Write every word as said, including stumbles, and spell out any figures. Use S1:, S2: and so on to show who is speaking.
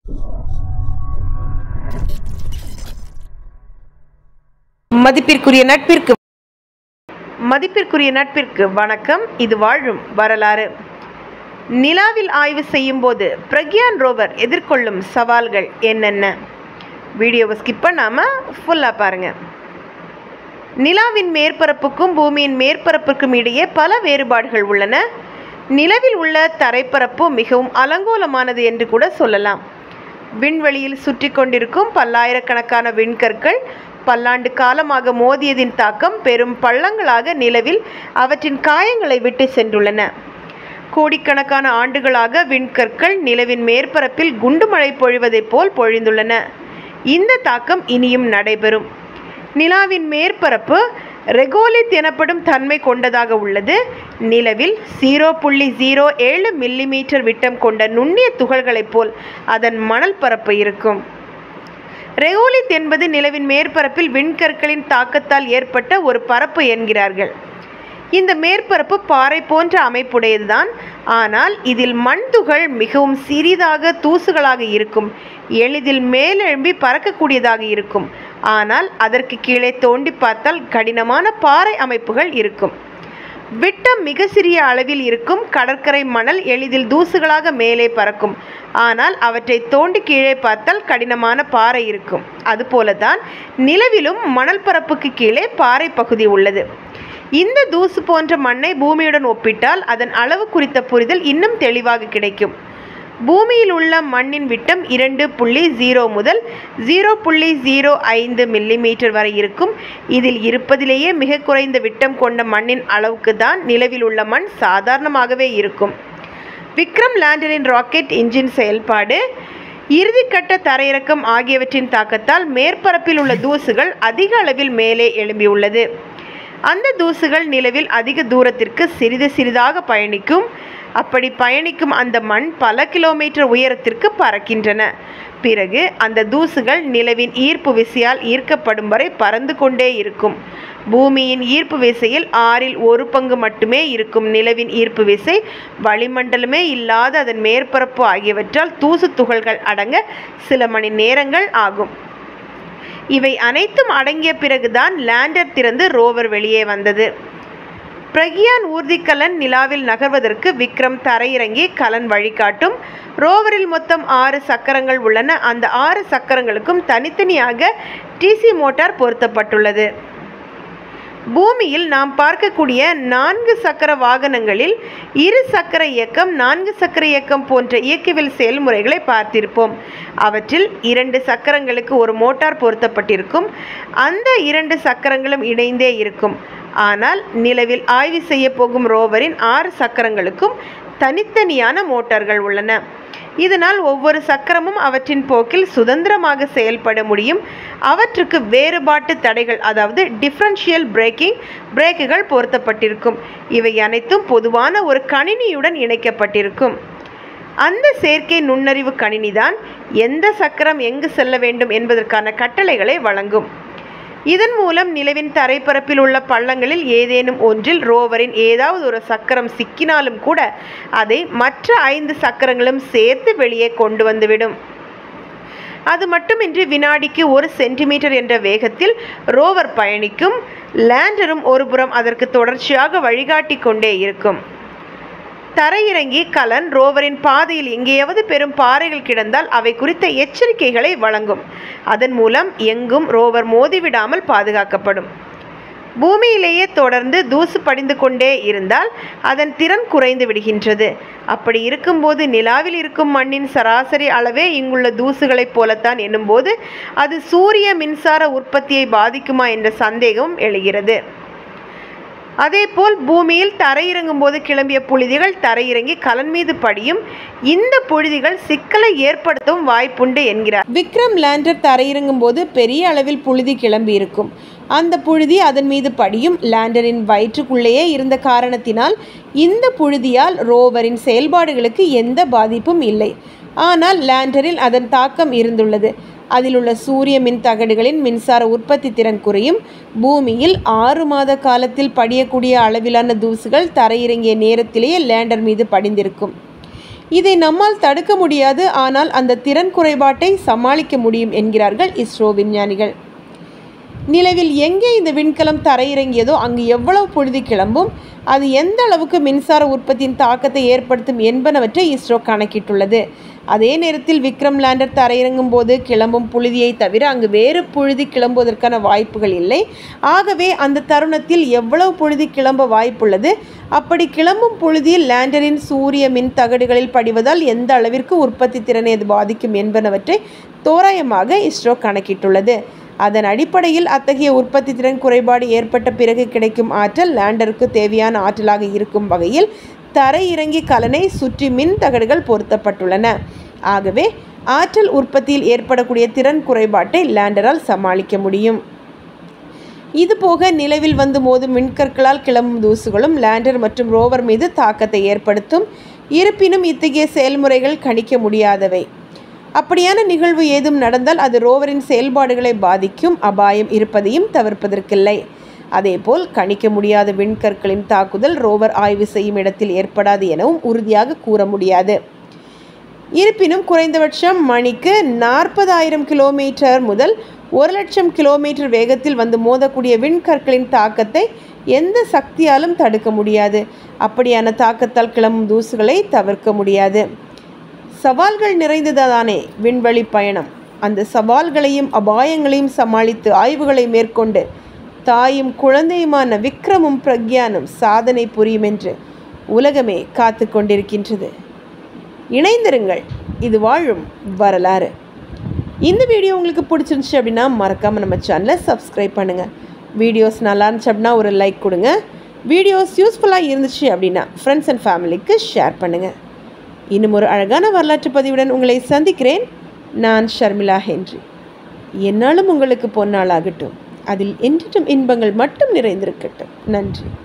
S1: மதிப்பிற்குரிய நட்பிற்கு மதிப்பிற்குரிய நட்பிற்கு வணக்கம். இது வாழும் வரலாறு. நிலாவில் ஆய்வு செய்யும் போது பிரக்யான் ரோவர் எதிர்கொள்ளும் சவால்கள் என்னென்ன? வீடியோவை ஸ்கிப் பண்ணாமல் ஃபுல்லாக பாருங்கள். நிலாவின் மேற்பரப்புக்கும் பூமியின் மேற்பரப்புக்கும் இடையே பல வேறுபாடுகள் உள்ளன. நிலவில் உள்ள தரைப்பரப்பு மிகவும் அலங்கோலமானது என்று கூட சொல்லலாம். விண்வெளியில் சுற்றி கொண்டிருக்கும் பல்லாயிரக்கணக்கான விண்கற்கள் பல்லாண்டு காலமாக மோதியதின் தாக்கம் பெரும் பள்ளங்களாக நிலவில் அவற்றின் காயங்களை விட்டு சென்றுள்ளன. கோடிக்கணக்கான ஆண்டுகளாக விண்கற்கள் நிலவின் மேற்பரப்பில் குண்டு மழை பொழிவதைப் போல் பொழிந்துள்ளன. இந்த தாக்கம் இனியும் நடைபெறும். நிலாவின் மேற்பரப்பு ரெகோலித் எனப்படும் தன்மை கொண்டதாக உள்ளது. நிலவில் ஜீரோ புள்ளி ஜீரோ ஏழு மில்லிமீட்டர் விட்டம் கொண்ட நுண்ணிய துகள்களைப் போல் அதன் மணல் பரப்பு இருக்கும். ரெகோலித் என்பது நிலவின் மேற்பரப்பில் விண்கற்களின் தாக்கத்தால் ஏற்பட்ட ஒரு பரப்பு என்கிறார்கள். இந்த மேற்பரப்பு பாறை போன்ற அமைப்புடையதுதான். ஆனால் இதில் மண் துகள் மிகவும் சிறிதாக தூசுகளாக இருக்கும். எளிதில் மேலெழும்பி பறக்கக்கூடியதாக இருக்கும். ஆனால் அதற்கு கீழே தோண்டி பார்த்தால் கடினமான பாறை அமைப்புகள் இருக்கும். விட்டம் மிக சிறிய அளவில் இருக்கும் கடற்கரை மணல் எளிதில் தூசுகளாக மேலே பறக்கும். ஆனால் அவற்றை தோண்டி கீழே பார்த்தால் கடினமான பாறை இருக்கும். அதுபோலதான் நிலவிலும் மணல் பரப்புக்கு கீழே பாறை பகுதி உள்ளது. இந்த தூசு போன்ற மண்ணை பூமியுடன் ஒப்பிட்டால் அதன் அளவு குறித்த புரிதல் இன்னும் தெளிவாக கிடைக்கும். பூமியில் உள்ள மண்ணின் விட்டம் இரண்டு புள்ளி ஜீரோ முதல் ஜீரோ புள்ளி ஜீரோ ஐந்து மில்லிமீட்டர் வரை இருக்கும். இதில் இருப்பதிலேயே மிக குறைந்த விட்டம் கொண்ட மண்ணின் அளவுக்கு தான் நிலவில் உள்ள மண் சாதாரணமாகவே இருக்கும். விக்ரம் லேண்டரின் ராக்கெட் இன்ஜின் செயல்பாடு, இறுதிக்கட்ட தரையிறக்கம் ஆகியவற்றின் தாக்கத்தால் மேற்பரப்பில் உள்ள தூசுகள் அதிக அளவில் மேலே எழும்பியுள்ளது. அந்த தூசுகள் நிலவில் அதிக தூரத்திற்கு சிறிது சிறிதாக பயணிக்கும். அப்படி பயணிக்கும் அந்த மண் பல கிலோமீட்டர் உயரத்திற்கு பறக்கின்றன. பிறகு அந்த தூசுகள் நிலவின் ஈர்ப்பு விசையால் ஈர்க்கப்படும் வரை பறந்து கொண்டே இருக்கும். பூமியின் ஈர்ப்பு விசையில் ஆறில் ஒரு பங்கு மட்டுமே இருக்கும் நிலவின் ஈர்ப்பு விசை வளிமண்டலமே இல்லாத அதன் மேற்பரப்பு ஆகியவற்றால் தூசு துகள்கள் அடங்க சில மணி நேரங்கள் ஆகும். இவை அனைத்தும் அடங்கிய பிறகுதான் லேண்டர் திறந்து ரோவர் வெளியே வந்தது. பிரக்யான் ஊர்திக்கலன் நிலாவில் நகர்வதற்கு விக்ரம் தரையிறங்கி கலன் வழிகாட்டும். ரோவரில் மொத்தம் ஆறு சக்கரங்கள் உள்ளன. அந்த ஆறு சக்கரங்களுக்கும் தனித்தனியாக டிசி மோட்டார் பொருத்தப்பட்டுள்ளது. பூமியில் நாம் பார்க்கக்கூடிய நான்கு சக்கர வாகனங்களில் இரு சக்கர இயக்கம், நான்கு சக்கர இயக்கம் போன்ற இயக்கவியல் செயல்முறைகளை பார்த்திருப்போம். அவற்றில் இரண்டு சக்கரங்களுக்கு ஒரு மோட்டார் பொருத்தப்பட்டிருக்கும். அந்த இரண்டு சக்கரங்களும் இணைந்தே இருக்கும். ஆனால் நிலவில் ஆய்வு செய்ய போகும் ரோவரின் ஆறு சக்கரங்களுக்கும் தனித்தனியான மோட்டார்கள் உள்ளன. இதனால் ஒவ்வொரு சக்கரமும் அவற்றின் போக்கில் சுதந்திரமாக செயல்பட முடியும். அவற்றுக்கு வேறுபாட்டு தடைகள், அதாவது டிஃபரன்ஷியல் பிரேக்கிங் பிரேக்குகள் பொருத்தப்பட்டிருக்கும். இவை அனைத்தும் பொதுவான ஒரு கணினியுடன் இணைக்கப்பட்டிருக்கும். அந்த செயற்கை நுண்ணறிவு கணினிதான் எந்த சக்கரம் எங்கு செல்ல வேண்டும் என்பதற்கான கட்டளைகளை வழங்கும். இதன் மூலம் நிலவின் தரைப்பரப்பில் உள்ள பள்ளங்களில் ஏதேனும் ஒன்றில் ரோவரின் ஏதாவது ஒரு சக்கரம் சிக்கினாலும் கூட அதை மற்ற ஐந்து சக்கரங்களும் சேர்த்து வெளியே கொண்டு வந்துவிடும். அது மட்டுமின்றி வினாடிக்கு ஒரு சென்டிமீட்டர் என்ற வேகத்தில் ரோவர் பயணிக்கும். லேண்டரும் ஒருபுறம் அதற்கு தொடர்ச்சியாக வழிகாட்டி கொண்டே இருக்கும். தரையிறங்கி கலன் ரோவரின் பாதையில் எங்கேயாவது பெரும் பாறைகள் கிடந்தால் அவை குறித்த எச்சரிக்கைகளை வழங்கும். அதன் மூலம் எங்கும் ரோவர் மோதிவிடாமல் பாதுகாக்கப்படும். பூமியிலேயே தொடர்ந்து தூசு படிந்து கொண்டே இருந்தால் அதன் திறன் குறைந்து விடுகின்றது. அப்படி இருக்கும்போது நிலாவில் இருக்கும் மண்ணின் சராசரி அளவே இங்குள்ள தூசுகளைப் போலத்தான் எனும்போது அது சூரிய மின்சார உற்பத்தியை பாதிக்குமா என்ற சந்தேகம் எழுகிறது. அதேபோல் பூமியில் தரையிறங்கும் போது கிளம்பிய புழுதிகள் தரையிறங்கி கலன் மீது படியும். இந்த புழுதிகள் சிக்கலை ஏற்படுத்தவும் வாய்ப்புண்டு என்கிறார். விக்ரம் லேண்டர் தரையிறங்கும் போது பெரிய அளவில் புழுதி கிளம்பி இருக்கும். அந்த புழுதி அதன் மீது படியும். லேண்டரின் வயிற்றுக்குள்ளேயே இருந்த காரணத்தினால் இந்த புழுதியால் ரோவரின் செயல்பாடுகளுக்கு எந்த பாதிப்பும் இல்லை. ஆனால் லேண்டரில் அதன் தாக்கம் இருந்துள்ளது. அதில் உள்ள சூரிய மின் தகடுகளின் மின்சார உற்பத்தி திறன் குறையும். பூமியில் ஆறு மாத காலத்தில் படியக்கூடிய அளவிலான தூசுகள் தரையிறங்கிய நேரத்திலேயே லேண்டர் மீது படிந்திருக்கும். இதை நம்மால் தடுக்க முடியாது, ஆனால் அந்த திறன் குறைபாட்டை சமாளிக்க முடியும் என்கிறார்கள் இஸ்ரோ விஞ்ஞானிகள். நிலவில் எங்கே இந்த விண்கலம் தரையிறங்கியதோ அங்கு எவ்வளவு புழுதி கிளம்பும், அது எந்த அளவுக்கு மின்சார உற்பத்தியின் தாக்கத்தை ஏற்படுத்தும் என்பனவற்றை இஸ்ரோ கணக்கிட்டுள்ளது. அதே நேரத்தில் விக்ரம் லேண்டர் தரையிறங்கும் போது கிளம்பும் புழுதியை தவிர அங்கு வேறு புழுதி கிளம்புவதற்கான வாய்ப்புகள் இல்லை. ஆகவே அந்த தருணத்தில் எவ்வளவு புழுதி கிளம்ப வாய்ப்புள்ளது, அப்படி கிளம்பும் புழுதியில் லேண்டரின் சூரிய மின் தகடுகளில் படிவதால் எந்த அளவிற்கு உற்பத்தி திறனை அது பாதிக்கும் என்பனவற்றை தோராயமாக இஸ்ரோ கணக்கிட்டுள்ளது. அதன் அடிப்படையில் அத்தகைய உற்பத்தி திறன் குறைபாடு ஏற்பட்ட பிறகு கிடைக்கும் ஆற்றல் லேண்டருக்கு தேவையான ஆற்றலாக இருக்கும் வகையில் தரையிறங்கி கலனை சுற்றி மின் தகடுகள் பொருத்தப்பட்டுள்ளன. ஆகவே ஆற்றல் உற்பத்தியில் ஏற்படக்கூடிய திறன் குறைபாட்டை லேண்டரால் சமாளிக்க முடியும். இதுபோக நிலவில் வந்து மோதும் மின்கற்களால் கிளம்பும் தூசுகளும் லேண்டர் மற்றும் ரோவர் மீது தாக்கத்தை ஏற்படுத்தும். இருப்பினும் இத்தகைய செயல்முறைகள் கணிக்க முடியாதவை. அப்படியான நிகழ்வு ஏதும் நடந்தால் அது ரோவரின் செயல்பாடுகளை பாதிக்கும் அபாயம் இருப்பதையும் தவிர்ப்பதற்கில்லை. அதேபோல் கணிக்க முடியாத விண்கற்களின் தாக்குதல் ரோவர் ஆய்வு செய்யும் இடத்தில் ஏற்படாது எனவும் உறுதியாக கூற முடியாது. இருப்பினும் குறைந்தபட்சம் மணிக்கு நாற்பதாயிரம் கிலோமீட்டர் முதல் ஒரு லட்சம் கிலோமீட்டர் வேகத்தில் வந்து மோதக்கூடிய விண்கற்களின் தாக்கத்தை எந்த சக்தியாலும் தடுக்க முடியாது. அப்படியான தாக்கத்தால் கிளம்பும் தூசுகளை தவிர்க்க முடியாது. சவால்கள் நிறைந்ததானே விண்வெளி பயணம். அந்த சவால்களையும் அபாயங்களையும் சமாளித்து ஆய்வுகளை மேற்கொண்டு தாயும் குழந்தையுமான விக்ரமும் பிரக்யானும் சாதனை புரியும் என்று உலகமே காத்து கொண்டிருக்கின்றது. இணைந்திருங்கள், இது வாழும் வரலாறு. இந்த வீடியோ உங்களுக்கு பிடிச்சிருந்துச்சு அப்படின்னா மறக்காமல் நம்ம சேனலை சப்ஸ்கிரைப் பண்ணுங்கள். வீடியோஸ் நல்லா இருந்துச்சு அப்படின்னா ஒரு லைக் கொடுங்க. வீடியோஸ் யூஸ்ஃபுல்லாக இருந்துச்சு அப்படின்னா ஃப்ரெண்ட்ஸ் அண்ட் ஃபேமிலிக்கு ஷேர் பண்ணுங்கள். இன்னும் ஒரு அழகான வரலாற்று பதிவுடன் உங்களை சந்திக்கிறேன். நான் ஷர்மிளா ஹென்றி. என்னாலும் உங்களுக்கு பொன்னாளாகட்டும். அதில் என்றும் இன்பங்கள் மட்டும் நிறைந்திருக்கட்டும். நன்றி.